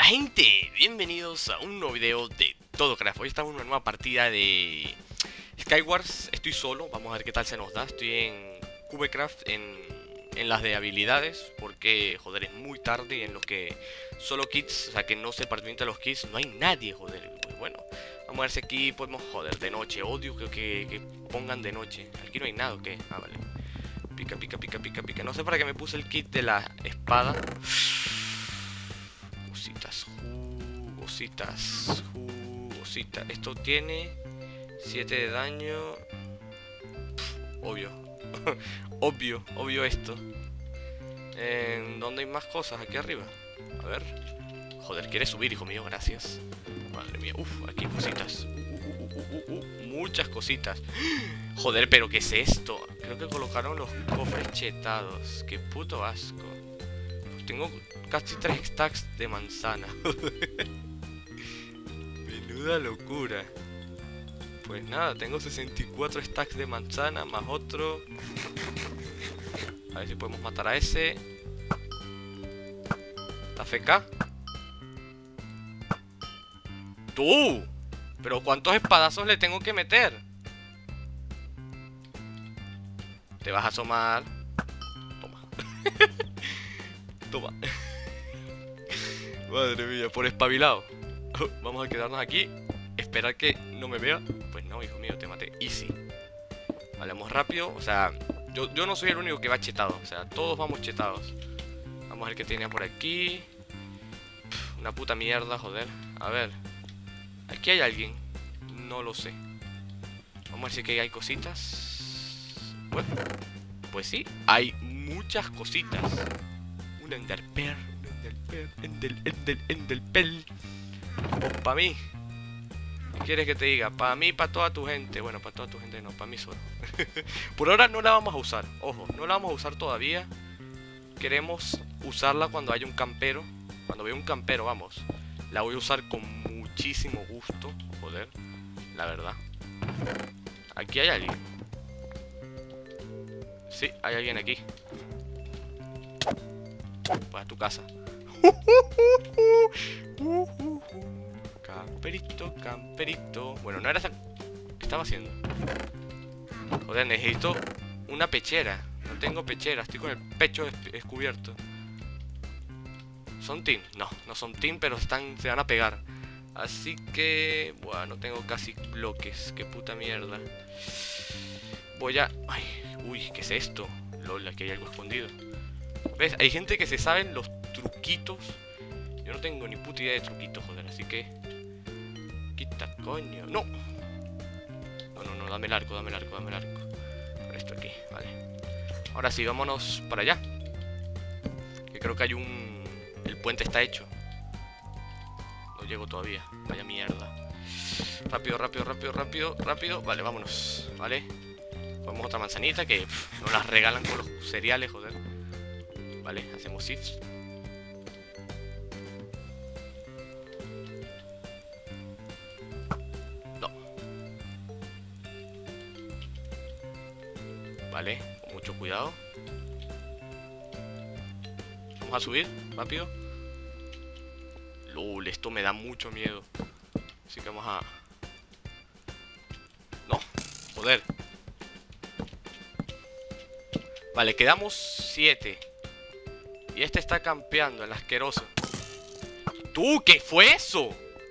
Gente, bienvenidos a un nuevo video de TodoCraft. Hoy estamos en una nueva partida de Skywars. Estoy solo, vamos a ver qué tal se nos da. Estoy en Cubecraft, en las de habilidades, porque, joder, es muy tarde y en los que solo kits, o sea, que no se participan los kits, no hay nadie, joder. Pues bueno, vamos a ver si aquí podemos, joder, de noche. Odio que pongan de noche. Aquí no hay nada, ¿o qué? Ah, vale. Pica, pica, pica, pica, pica. No sé para qué me puse el kit de la espada. Cositas, jugositas, jugositas. Esto tiene 7 de daño. Obvio. obvio esto. ¿Dónde hay más cosas? Aquí arriba. A ver. Joder, quiere subir, hijo mío, gracias. Madre mía, aquí hay cositas. Muchas cositas. Joder, pero ¿qué es esto? Creo que colocaron los cofres chetados. Qué puto asco. Tengo casi 3 stacks de manzana. Menuda locura. Pues nada, tengo 64 stacks de manzana más otro. A ver si podemos matar a ese. ¿Está FK? ¡Tú! ¿Pero cuántos espadazos le tengo que meter? Te vas a asomar. Toma. Toma. Madre mía, por espabilado. Vamos a quedarnos aquí. Esperar que no me vea. Pues no, hijo mío, te maté. Easy. Hablamos rápido. O sea, yo no soy el único que va chetado. O sea, todos vamos chetados. Vamos a ver qué tenía por aquí. Una puta mierda, joder. A ver. ¿Aquí hay alguien? No lo sé. Vamos a ver si aquí hay cositas. Bueno, pues sí, hay muchas cositas. Un enderpearl. Enderpearl. Pues para mí. ¿Qué quieres que te diga? Para mí, para toda tu gente. Bueno, para toda tu gente no, para mí solo. Por ahora no la vamos a usar. Ojo, no la vamos a usar todavía. Queremos usarla cuando haya un campero. Cuando vea un campero, vamos. La voy a usar con muchísimo gusto. Joder, la verdad. Aquí hay alguien. Sí, hay alguien aquí. Pues a tu casa. Camperito, camperito. Bueno, no era esa... ¿Qué estaba haciendo? Joder, necesito una pechera. No tengo pechera, estoy con el pecho descubierto. ¿Son team? No, no son team, pero se van a pegar. Así que... Bueno, no tengo casi bloques. Qué puta mierda. Voy a... Ay, uy, ¿qué es esto? Lol, aquí hay algo escondido. ¿Ves? Hay gente que se saben los truquitos. Yo no tengo ni puta idea de truquitos, joder, así que... Quita, coño. ¡No! No, dame el arco, dame el arco, dame el arco. Con esto aquí, vale. Ahora sí, vámonos para allá. Que creo que hay un... El puente está hecho. No llego todavía, vaya mierda. Rápido, rápido, rápido, rápido, rápido. Vale, vámonos, vale. Ponemos otra manzanita que nos las regalan con los cereales, joder. Vale, hacemos shifts. No. Vale, con mucho cuidado. Vamos a subir, rápido. Lol, esto me da mucho miedo. Así que vamos a... No, joder. Vale, quedamos 7. Y este está campeando, el asqueroso. ¡Tú! ¿Qué fue eso?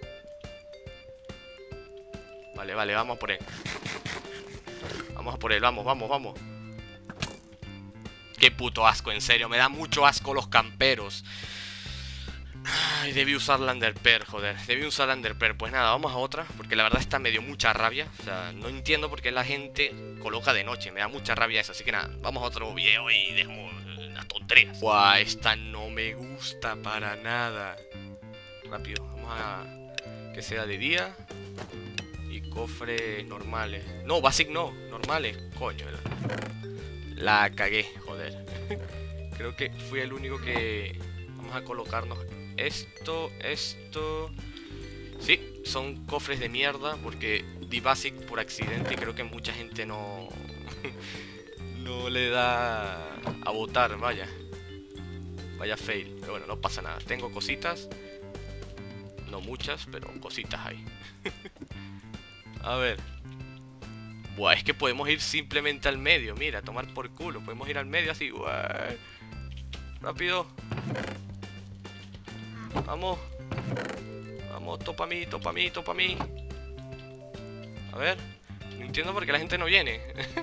Vale, vale, vamos por él. Vamos a por él, vamos, vamos, vamos. Qué puto asco, en serio. Me da mucho asco los camperos. Ay, debí usar la Enderpearl, joder. Debí usar la Enderpearl. Pues nada, vamos a otra. Porque la verdad esta me dio mucha rabia. O sea, no entiendo por qué la gente coloca de noche. Me da mucha rabia eso. Así que nada, vamos a otro video y dejamos las tonterías. Buah, esta no me gusta para nada. Rápido, vamos a... Que sea de día. Y cofres normales. No, basic no, normales. Coño, la cagué, joder. Creo que fui el único que... Vamos a colocarnos esto. Sí, son cofres de mierda porque di basic por accidente y creo que mucha gente no... no le da a votar, vaya. Vaya fail, pero bueno, no pasa nada. Tengo cositas. No muchas, pero cositas hay. A ver. Buah, es que podemos ir simplemente al medio. Mira, tomar por culo. Podemos ir al medio así. Buah. Rápido. Vamos. Vamos, topa a mí, topa a mí, topa a mí. A ver. No entiendo por qué la gente no viene.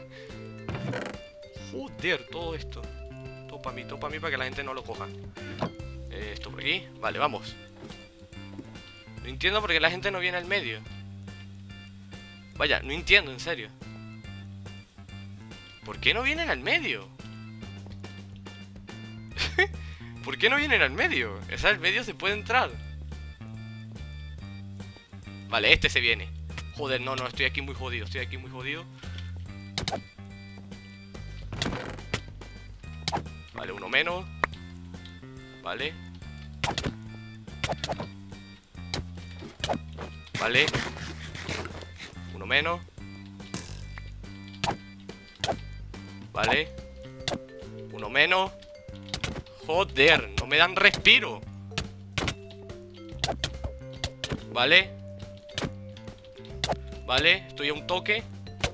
Joder, todo esto. Topa a mí para que la gente no lo coja. Esto por aquí. Vale, vamos. No entiendo por qué la gente no viene al medio. Vaya, no entiendo, en serio. ¿Por qué no vienen al medio? ¿Por qué no vienen al medio? O sea, al medio se puede entrar. Vale, este se viene. Joder, no, estoy aquí muy jodido. Estoy aquí muy jodido. Vale, uno menos. Vale. Vale. Uno menos. Vale. Uno menos. Joder, no me dan respiro. Vale. Vale, estoy a un toque.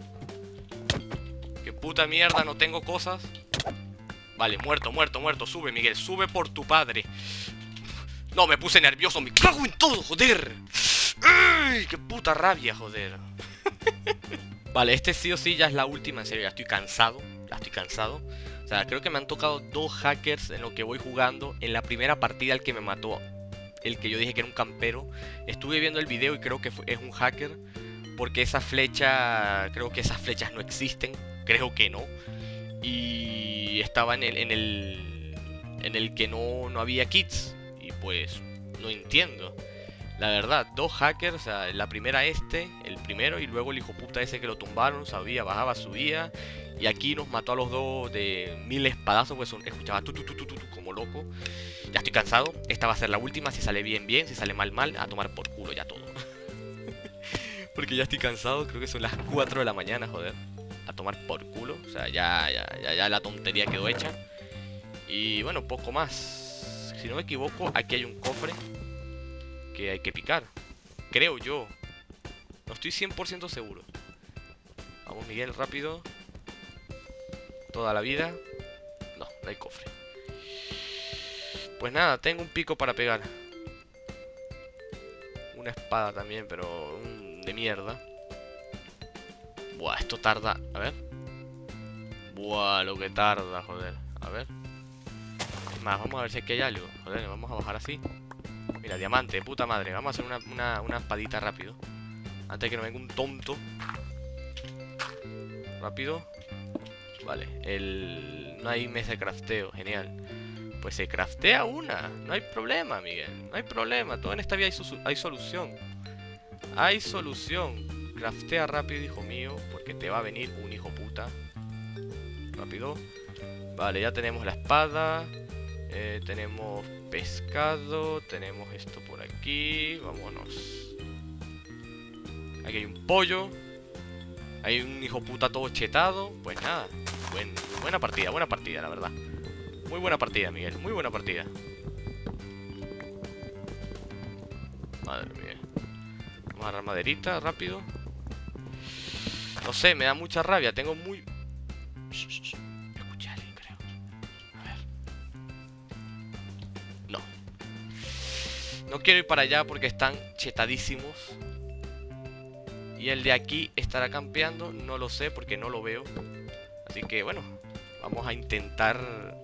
Qué puta mierda, no tengo cosas. Vale, muerto. Sube, Miguel, sube por tu padre. No, me puse nervioso, me cago en todo, joder. ¡Ay, qué puta rabia, joder! Vale, este sí o sí ya es la última, en serio, ya estoy cansado. O sea, creo que me han tocado 2 hackers en lo que voy jugando. En la primera partida el que me mató, el que yo dije que era un campero, estuve viendo el video y creo que es un hacker. Porque esa flecha, creo que esas flechas no existen, creo que no. Y estaba en el que no había kits. Y pues no entiendo. La verdad, 2 hackers, o sea, la primera el primero, y luego el hijo puta ese que lo tumbaron, sabía, bajaba, subía. Y aquí nos mató a los dos de 1000 espadazos, pues escuchaba como loco. Ya estoy cansado, esta va a ser la última, si sale bien, bien, si sale mal, mal, a tomar por culo ya todo. Porque ya estoy cansado, creo que son las 4 de la mañana, joder. A tomar por culo, o sea, ya la tontería quedó hecha. Y bueno, poco más. Si no me equivoco, aquí hay un cofre que hay que picar, creo yo. No estoy 100% seguro. Vamos, Miguel, rápido. Toda la vida. No hay cofre. Pues nada, tengo un pico para pegar. Una espada también, pero de mierda. Buah, esto tarda. A ver. Buah, lo que tarda, joder. A ver. Es más, vamos a ver si aquí hay algo. Joder, vamos a bajar así. Mira, diamante, puta madre. Vamos a hacer una espadita rápido. Antes de que no venga un tonto. Rápido. Vale, no hay mesa de crafteo, genial. Pues se craftea una. No hay problema, Miguel. No hay problema, todo en esta vida hay solución. Hay solución. Craftea rápido, hijo mío, porque te va a venir un hijo puta. Rápido. Vale, ya tenemos la espada. Tenemos pescado. Tenemos esto por aquí. Vámonos. Aquí hay un pollo. Hay un hijo puta todo chetado. Pues nada, buena partida, la verdad. Muy buena partida, Miguel, muy buena partida. Madre mía. Vamos a agarrar maderita, rápido. No sé, me da mucha rabia. Tengo muy... Escuché a alguien, creo. A ver. No. No quiero ir para allá porque están chetadísimos. Y el de aquí estará campeando. No lo sé porque no lo veo. Así que bueno, vamos a intentar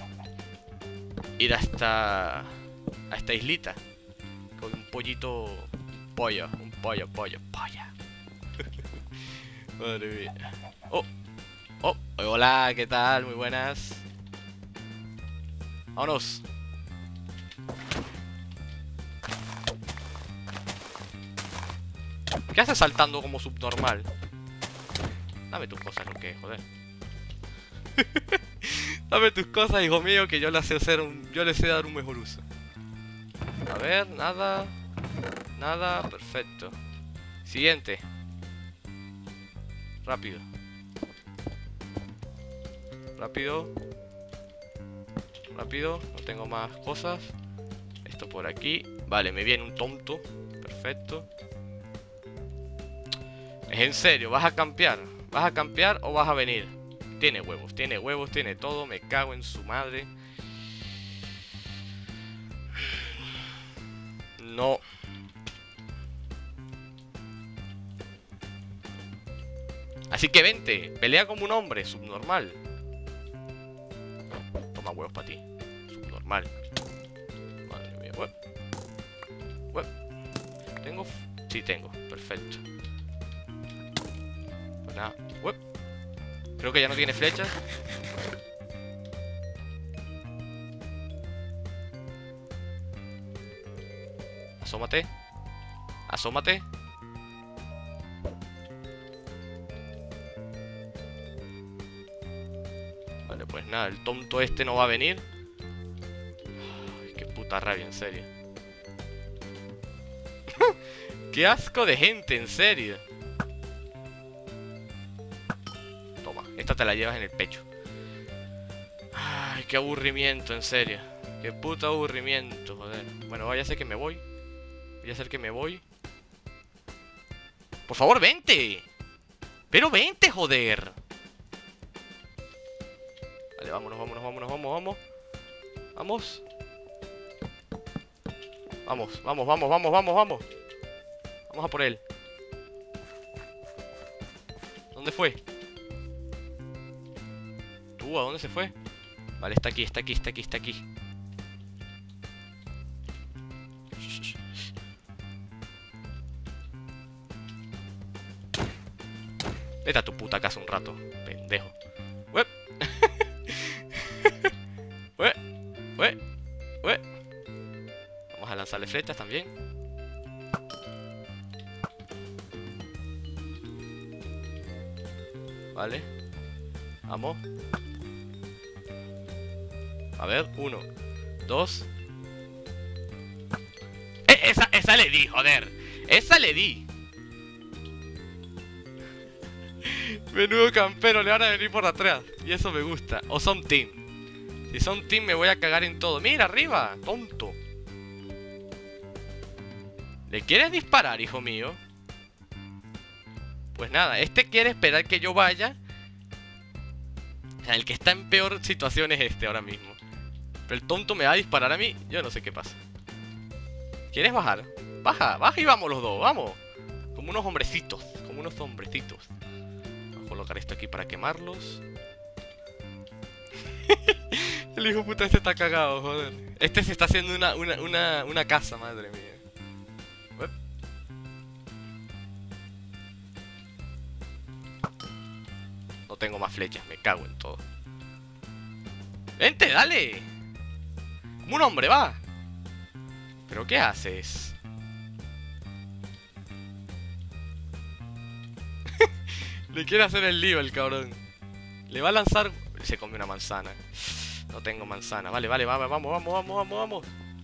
ir hasta esta islita con un pollito. Pollo. Madre mía. Oh, hola, ¿qué tal? Muy buenas. Vámonos. ¿Qué haces saltando como subnormal? Dame tus cosas, lo que, joder. Dame tus cosas, hijo mío, que yo les sé dar un mejor uso. A ver, nada. Nada, perfecto. Siguiente. Rápido. Rápido, no tengo más cosas. Esto por aquí. Vale, me viene un tonto. Perfecto. Es en serio, ¿vas a campear? ¿Vas a campear o vas a venir? Tiene huevos, tiene todo. Me cago en su madre. No. Así que vente, pelea como un hombre, subnormal. Toma huevos para ti. Subnormal. Madre mía, huevo. ¿Tengo? Sí, tengo, perfecto. Pues nada, creo que ya no tiene flechas. Asómate. Asómate. Vale, pues nada, el tonto este no va a venir. Ay, qué puta rabia, en serio. Qué asco de gente, en serio. Toma, esta te la llevas en el pecho. Ay, qué aburrimiento, en serio. Qué puto aburrimiento, joder. Bueno, vaya a ser que me voy. Voy a hacer que me voy. Por favor, vente. Pero vente, joder. Vale, vámonos. Vamos. Vamos a por él. ¿Dónde fue? ¿Tú a dónde se fue? Vale, está aquí. Vete a tu puta casa un rato, pendejo. ¡Uep! ¡Uep! Vamos a lanzarle flechas también. Vale. Vamos. A ver, 1, 2. Esa le di, joder. Esa le di. Menudo campero, le van a venir por atrás. Y eso me gusta. O son team. Si son team me voy a cagar en todo. Mira, arriba, tonto. ¿Le quieres disparar, hijo mío? Pues nada, este quiere esperar que yo vaya. O sea, el que está en peor situación es este ahora mismo. Pero el tonto me va a disparar a mí. Yo no sé qué pasa. ¿Quieres bajar? Baja y vamos los dos, vamos. Como unos hombrecitos. Vamos a colocar esto aquí para quemarlos. El hijo puta este está cagado, joder. Este se está haciendo una casa, madre mía. No tengo más flechas, me cago en todo. ¡Vente, dale! Como un hombre, va. ¿Pero qué haces? Le quiere hacer el lío el cabrón. Le va a lanzar... Se come una manzana. No tengo manzana. Vale, vamos.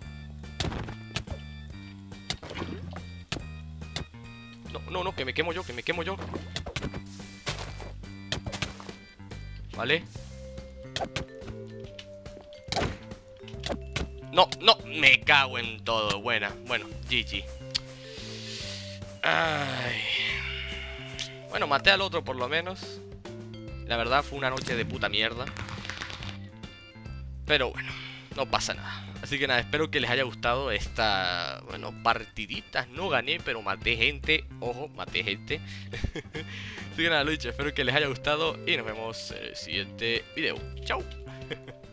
No, que me quemo yo. Vale. No, me cago en todo. Bueno, GG. Ay. Bueno, maté al otro por lo menos. La verdad fue una noche de puta mierda. Pero bueno, no pasa nada. Así que nada, espero que les haya gustado esta, bueno, partiditas. No gané, pero maté gente. Ojo, maté gente. Así que nada, lo dicho, espero que les haya gustado y nos vemos en el siguiente video. Chao.